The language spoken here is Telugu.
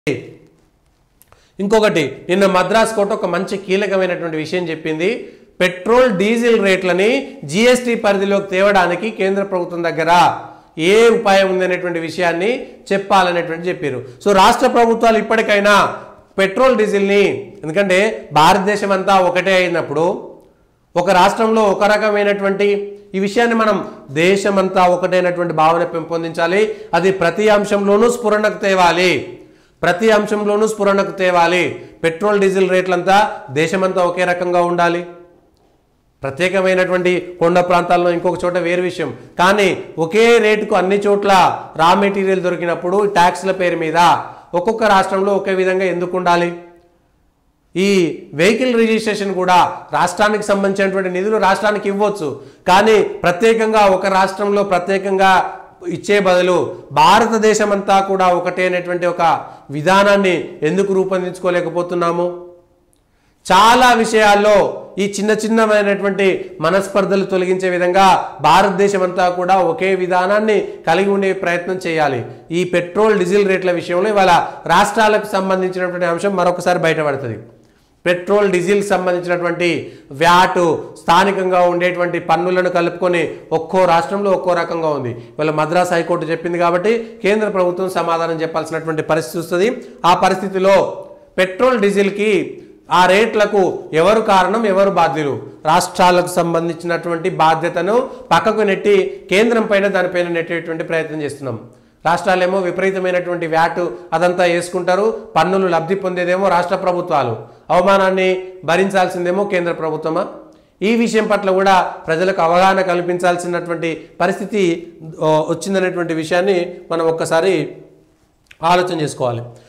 ఇంకొకటి నిన్న మద్రాస్ కోర్టు ఒక మంచి కీలకమైనటువంటి విషయం చెప్పింది. పెట్రోల్ డీజిల్ రేట్లని జీఎస్టీ పరిధిలోకి తేవడానికి కేంద్ర ప్రభుత్వం దగ్గర ఏ ఉపాయం ఉందనేటువంటి విషయాన్ని చెప్పాలనేటువంటి చెప్పారు. సో రాష్ట్ర ప్రభుత్వాలు ఇప్పటికైనా పెట్రోల్ డీజిల్ని, ఎందుకంటే భారతదేశం అంతా ఒకటే అయినప్పుడు ఒక రాష్ట్రంలో ఒక రకమైనటువంటి ఈ విషయాన్ని మనం దేశమంతా ఒకటైనటువంటి భావన పెంపొందించాలి. అది ప్రతి అంశంలోనూ స్ఫురణకు తేవాలి. పెట్రోల్ డీజిల్ రేట్లంతా దేశమంతా ఒకే రకంగా ఉండాలి. ప్రత్యేకమైనటువంటి కొండ ప్రాంతాల్లో ఇంకొక చోట వేరు విషయం, కానీ ఒకే రేటుకు అన్ని చోట్ల రా మెటీరియల్ దొరికినప్పుడు ట్యాక్స్ల పేరు మీద ఒక్కొక్క రాష్ట్రంలో ఒకే విధంగా ఎందుకు ఉండాలి? ఈ వెహికల్ రిజిస్ట్రేషన్ కూడా రాష్ట్రానికి సంబంధించినటువంటి నిధులు రాష్ట్రానికి ఇవ్వచ్చు, కానీ ప్రత్యేకంగా ఒక రాష్ట్రంలో ప్రత్యేకంగా ఇచ్చే బదులు భారతదేశం అంతా కూడా ఒకటే అనేటువంటి ఒక విధానాన్ని ఎందుకు రూపొందించుకోలేకపోతున్నాము? చాలా విషయాల్లో ఈ చిన్నమైనటువంటి మనస్పర్ధలు తొలగించే విధంగా భారతదేశం అంతా కూడా ఒకే విధానాన్ని కలిగి ఉండే ప్రయత్నం చేయాలి. ఈ పెట్రోల్ డీజిల్ రేట్ల విషయంలో ఇవాళ రాష్ట్రాలకు సంబంధించినటువంటి అంశం మరొకసారి బయటపడుతుంది. పెట్రోల్ డీజిల్ సంబంధించినటువంటి వ్యాటు స్థానికంగా ఉండేటువంటి పన్నులను కలుపుకొని ఒక్కో రాష్ట్రంలో ఒక్కో రకంగా ఉంది. ఇవాళ మద్రాస్ హైకోర్టు చెప్పింది కాబట్టి కేంద్ర ప్రభుత్వం సమాధానం చెప్పాల్సినటువంటి పరిస్థితి వస్తుంది. ఆ పరిస్థితిలో పెట్రోల్ డీజిల్కి ఆ రేట్లకు ఎవరు కారణం, ఎవరు బాధ్యులు? రాష్ట్రాలకు సంబంధించినటువంటి బాధ్యతను పక్కకు నెట్టి కేంద్రం పైన దానిపైన నెట్టేటువంటి ప్రయత్నం చేస్తున్నాం. రాష్ట్రాలేమో విపరీతమైనటువంటి వ్యాటు అదంతా వేసుకుంటారు, పన్నులు లబ్ధి పొందేదేమో రాష్ట్ర ప్రభుత్వాలు, అవమానాన్ని భరించాల్సిందేమో కేంద్ర ప్రభుత్వమా? ఈ విషయం పట్ల కూడా ప్రజలకు అవగాహన కల్పించాల్సినటువంటి పరిస్థితి వచ్చిందనేటువంటి విషయాన్ని మనం ఒక్కసారి ఆలోచన చేసుకోవాలి.